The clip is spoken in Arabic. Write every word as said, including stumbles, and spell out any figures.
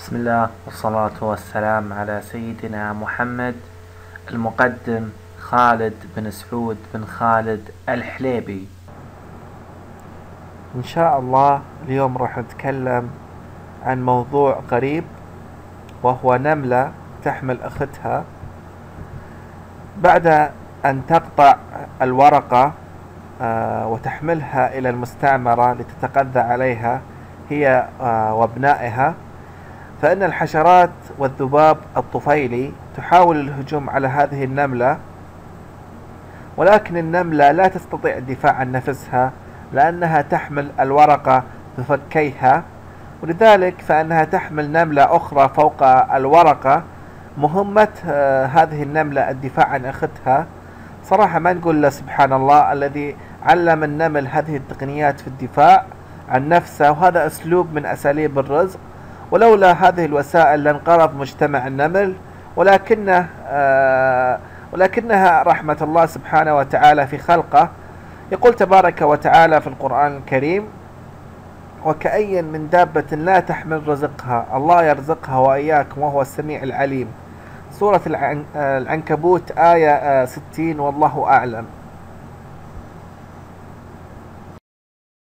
بسم الله والصلاة والسلام على سيدنا محمد. المقدم خالد بن سعود بن خالد الحليبي. إن شاء الله اليوم راح نتكلم عن موضوع غريب، وهو نملة تحمل أختها بعد أن تقطع الورقة آه، وتحملها إلى المستعمرة لتتغذى عليها هي آه، وابنائها. فإن الحشرات والذباب الطفيلي تحاول الهجوم على هذه النملة، ولكن النملة لا تستطيع الدفاع عن نفسها لأنها تحمل الورقة بفكيها، ولذلك فإنها تحمل نملة أخرى فوق الورقة. مهمة آه، هذه النملة الدفاع عن أختها. صراحة ما نقول له سبحان الله الذي علم النمل هذه التقنيات في الدفاع عن نفسه، وهذا أسلوب من أساليب الرزق. ولولا هذه الوسائل لانقرض مجتمع النمل، ولكنه آه ولكنها رحمة الله سبحانه وتعالى في خلقه. يقول تبارك وتعالى في القرآن الكريم: وكأي من دابة لا تحمل رزقها الله يرزقها وإياكم وهو السميع العليم. سورة العنكبوت آية ستين، والله أعلم.